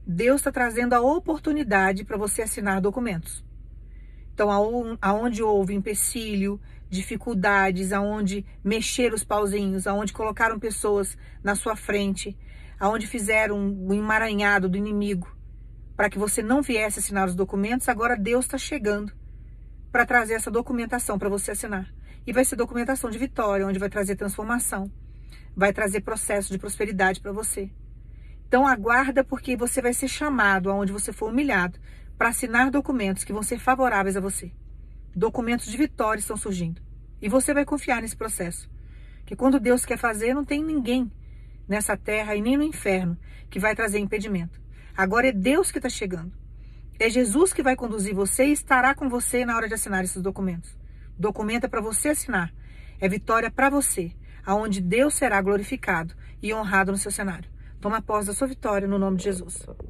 Deus está trazendo a oportunidade para você assinar documentos. Então, aonde houve empecilho, dificuldades, aonde mexeram os pauzinhos, aonde colocaram pessoas na sua frente, aonde fizeram um emaranhado do inimigo para que você não viesse assinar os documentos, agora Deus está chegando para trazer essa documentação para você assinar. E vai ser documentação de vitória, onde vai trazer transformação, vai trazer processo de prosperidade para você. Então aguarda, porque você vai ser chamado aonde você for humilhado para assinar documentos que vão ser favoráveis a você. Documentos de vitória estão surgindo. E você vai confiar nesse processo. Que quando Deus quer fazer, não tem ninguém nessa terra e nem no inferno que vai trazer impedimento. Agora é Deus que está chegando. É Jesus que vai conduzir você e estará com você na hora de assinar esses documentos. Documento é para você assinar. É vitória para você, aonde Deus será glorificado e honrado no seu cenário. Toma posse da sua vitória no nome de Jesus.